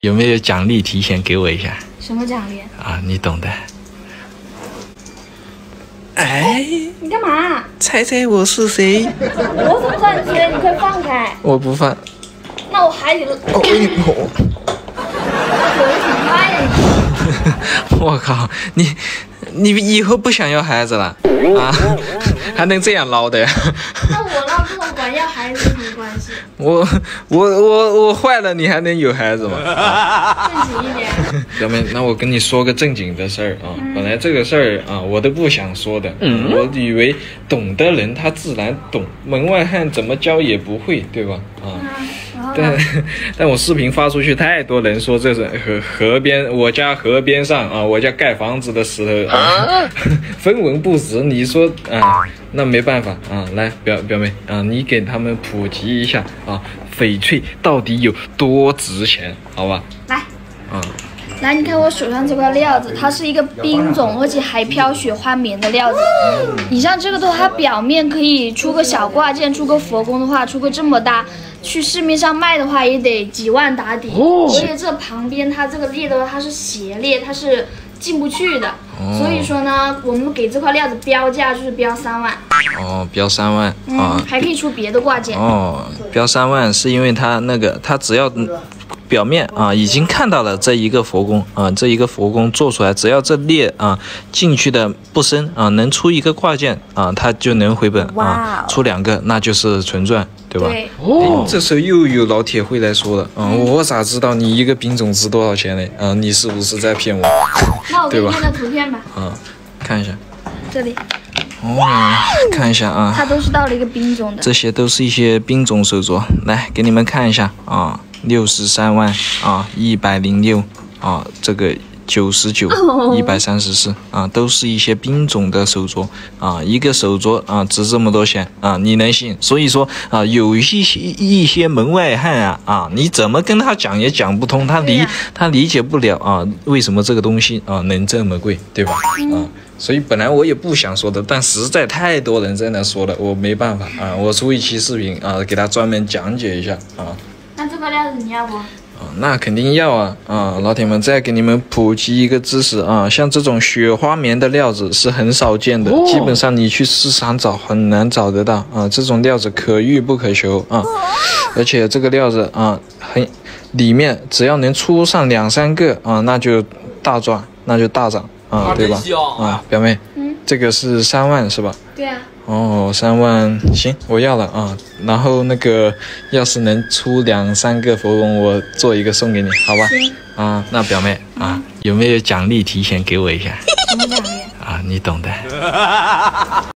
有没有奖励提前给我一下？ 什么奖励啊？你懂的。哎， 你干嘛？ 猜猜我是谁？ 我怎么知道你是谁？你快放开！ 我不放。 那我海底了。 哦， 有什么卖呀你？ 我靠，你以后不想要孩子了啊？还能这样捞的呀？ 那我捞这种管要孩子有什么关系？ 我坏了，你还能有孩子吗？ 正经一点。 表妹，那我跟你说个正经的事儿啊。本来这个事儿啊，我都不想说的。我以为懂的人他自然懂，门外汉怎么教也不会，对吧？但我视频发出去，太多人说这是河边，我家河边上啊，我家盖房子的石头啊，分文不值。你说啊，那没办法啊。来，表妹啊，你给他们普及一下啊，翡翠到底有多值钱，好吧？ 来，来，你看我手上这块料子，它是一个冰种，而且还飘雪花棉的料子。你像这个的话，它表面可以出个小挂件，出个佛宫的话，出个这么大，去市面上卖的话也得几万打底。而且这旁边它这个裂的话，它是斜裂，它是进不去的。所以说呢，我们给这块料子标价就是标3万。 哦，标3万啊， 还可以出别的挂件。 哦，标3万是因为它只要表面啊已经看到了这一个佛宫啊，这一个佛宫做出来，只要这裂啊进去的不深啊，能出一个挂件啊，它就能回本啊，出2个那就是纯赚，对吧？ 对。 哦，这时候又有老铁会来说了啊，我咋知道你一个冰种值多少钱呢？啊，你是不是在骗我？ 那我给你看个图片吧。 啊，看一下。 这里。 哦，看一下啊， 它都是到了一个冰种的。 这些都是一些冰种手镯，来给你们看一下啊。63万啊，106啊，这个99、134啊，都是一些冰种的手镯啊，一个手镯啊值这么多钱啊，你能信？所以说啊，有一些门外汉啊，你怎么跟他讲也讲不通，他理解不了啊，为什么这个东西啊能这么贵，对吧？啊。所以本来我也不想说的，但实在太多人在那说了，我没办法啊，我出一期视频啊，给他专门讲解一下啊。 那这个料子你要不？ 那肯定要啊！老铁们，再给你们普及一个知识啊，像这种雪花棉的料子是很少见的，基本上你去市场找很难找得到啊。这种料子可遇不可求啊，而且这个料子啊，里面只要能出上2、3个啊，那就大赚，那就大涨啊，对吧？啊，表妹，这个是3万是吧？ 对啊。 哦，3万，行，我要了啊。然后那个，要是能出2、3个佛宫，我做一个送给你，好吧？ 行。 啊，那表妹啊，有没有奖励提前给我一下？ 什么奖励？ 啊，你懂的。